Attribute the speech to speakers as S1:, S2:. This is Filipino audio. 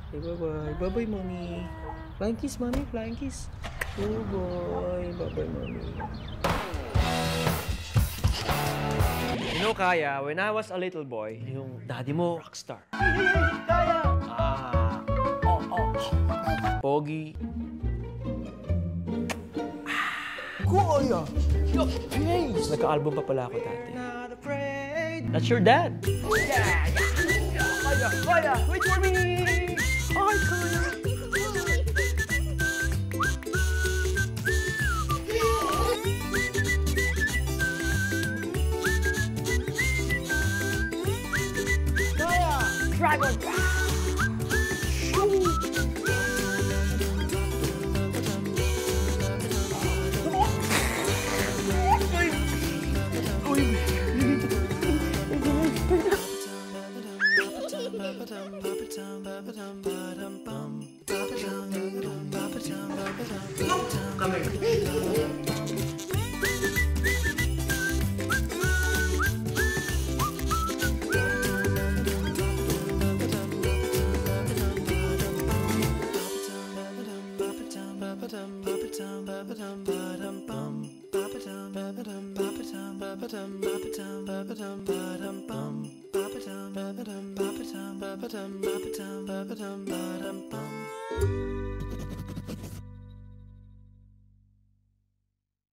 S1: Say bye-bye. Bye-bye, mommy. Flying kiss, mommy. Flying kiss. Oh, boy. Bye-bye, mommy. You know, Kaya, when I was a little boy, yung daddy mo, rockstar. Kaya! Pogi.
S2: Kuya!
S1: Yo, yes! Nagka-album pa pala ako dati. That's your dad.
S2: Yeah! Kaya! Kaya! Wait for me!
S1: Ay, Kaya.
S2: Kaya! Dragon! Ba-ba-dum,